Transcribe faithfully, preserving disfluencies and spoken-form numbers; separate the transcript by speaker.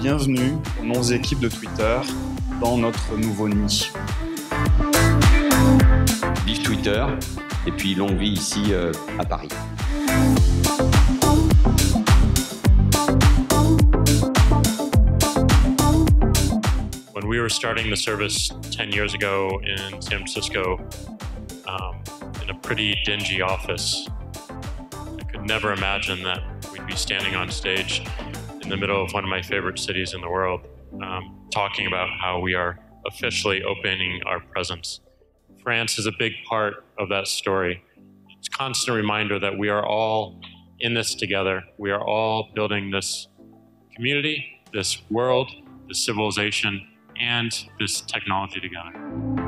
Speaker 1: bienvenue aux onze équipes de Twitter dans notre nouveau nid.
Speaker 2: Vive Twitter et puis longue vie ici euh, à Paris.
Speaker 3: When we were starting the service ten years ago in San Francisco, um, in a pretty dingy office, I could never imagine that we'd be standing on stage in the middle of one of my favorite cities in the world, um, talking about how we are officially opening our presence. France is a big part of that story. It's a constant reminder that we are all in this together. We are all building this community, this world, this civilization, and this technology together.